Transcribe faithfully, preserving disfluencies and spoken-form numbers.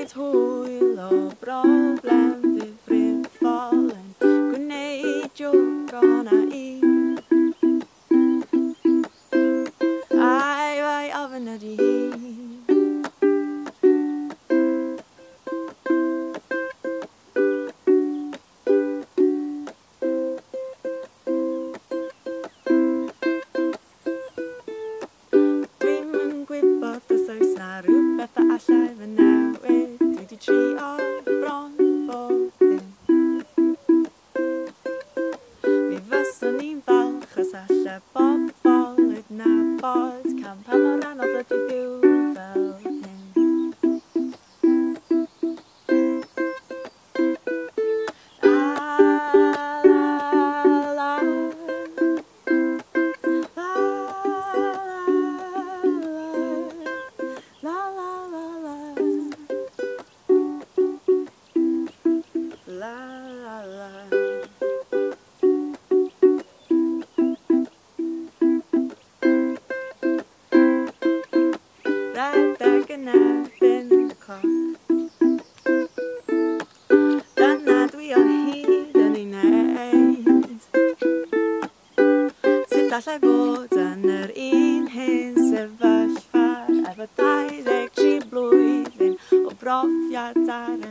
gwneud hwyl o broblem ddifrifol yn gwneud bron a i. Ai, ai, ofyn ydi hi. Dwi'm yn gwybod os oes na rhywbeth a allai fy newid. Dwi di trio bron bob dim. Mi fyswn i'n falch os allai bobl yd nabod can pa mor anodd ydi byw fel hyn. La la la, la la la la la, la la la. Rhedeg yn erbyn y cloc. Dyna dwi o hyd yn ei neud. Sut allai fod yn yr un hyn sefyllfa efo dau ddeg tri blwyddyn o brofiad ar y